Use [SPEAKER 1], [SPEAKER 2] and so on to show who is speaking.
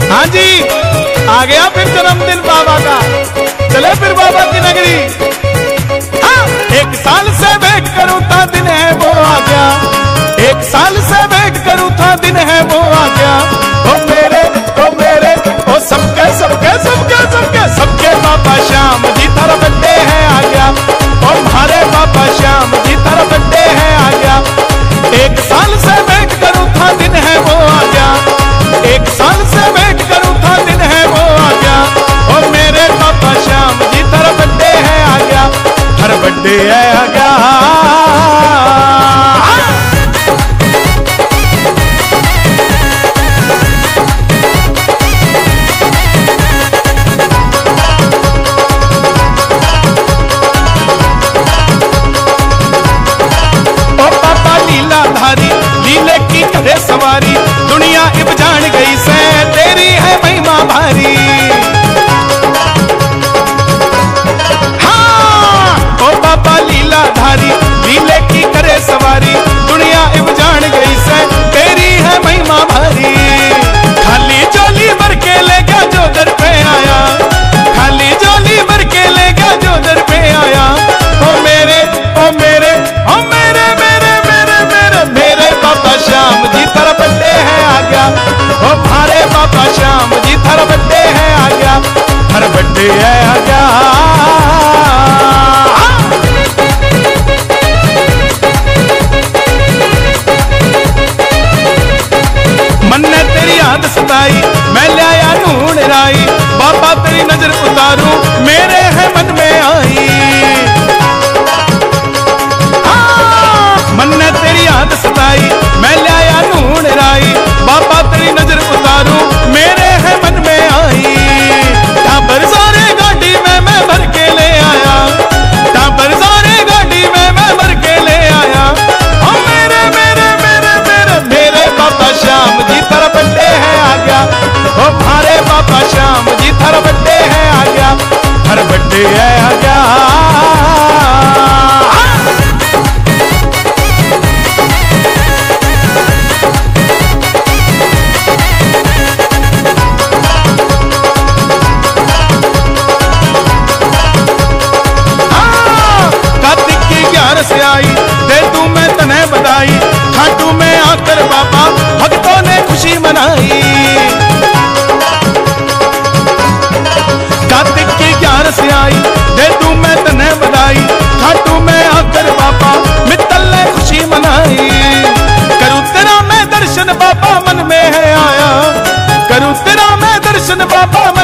[SPEAKER 1] हाँ जी, आ गया फिर जन्मदिन बाबा का। चले फिर बाबा की नगरी। हाँ, 1 साल से वेट करूं था, दिन है वो आ गया। 1 साल से वेट करूं था, दिन है वो आ गया। ओ मेरे ओ सबके सबके सबके सबके सबके बाबा श्याम जी तारा बर्थडे है आ गया। और हमारे बाबा श्याम जी तारा बर्थडे है आ गया। 1 साल से वेट करूं था, दिन है वो आ गया। 1 साल से वेट करूं था, दिन है वो आ गया। और मेरे बाबा श्याम जी तारा बर्थडे है आ गया। हर बर्थडे है आ गया। लीले की करे सवारी, दुनिया इब जान गई से तेरी है महिमा भारी। हाँ, ओ बाबा लीला धारी, लीले की करे सवारी, दुनिया इब जान गई से तेरी है महिमा भारी। खाली झोली भर के ले गया जो दर पे आया, खाली झोली भर के ले गया जो दर पे आया। ओ मेरे ओ मेरे ओ मेरे मेरे मेरे मेरे मेरे बाबा श्याम जी तारा बर्थडे है आ गया। ओ भारे बाबा श्याम जी तारा बर्थडे है आ गया। हर बर्थडे है आ गया। मन ने तेरी याद सताई, मैं लाया ढूंढ राई, बाबा तेरी नजर उतारूं मेरे है मन में आई। मन ने तेरी याद सताई, मैं लाया ढूंढ राई, बाबा तेरी नजर उतारूं मेरे है मन में आई। टाबर सारे गाड़ी में मैं भर के ले आया, टाबर सारे गाड़ी में मैं भर के ले आया। ओ मेरे मेरे मेरे मेरे मेरे बाबा श्याम जी तारा बर्थडे है आ गया। ओ भारे बाबा श्याम जी तारा बर्थडे है आ गया। हर बर्थडे है आ गया। से आई दे तू मैं तने बधाई, खाटू में आकर बाबा भक्तों ने खुशी मनाई। कार्तिक की 11 से आई दे तू मैं तने बधाई, खाटू में आकर बाबा मित्तल ने खुशी मनाई। करूं तेरा मैं दर्शन बाबा मन में है आया, करूं तेरा मैं दर्शन बाबा